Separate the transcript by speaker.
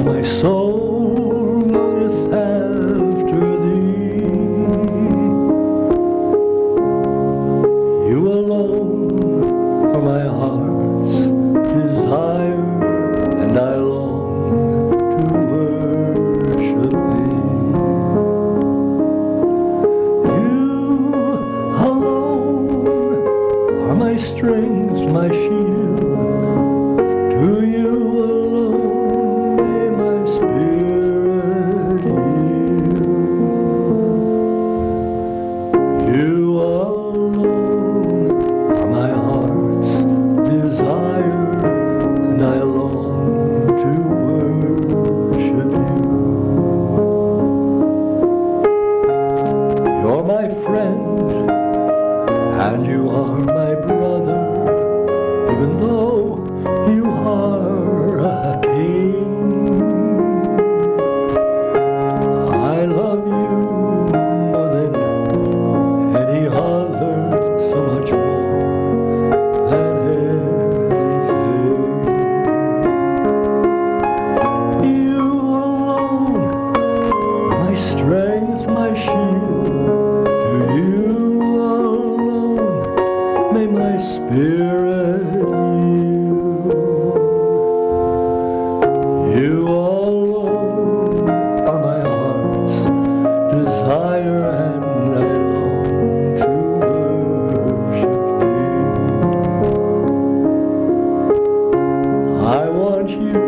Speaker 1: my soul runneth after thee. You alone are my heart's desire, and I long to worship thee. You alone are my strength, my shield. To you alone may my spirit yield. You alone are my heart's desire, and I long to worship you. You're my friend, and you are my brother, even though you are a king. I love you more than any other, so much more than anything. You alone are my strength, my shield. To you alone may my spirit yield. You alone are my heart's desire, and I long to worship thee. I want you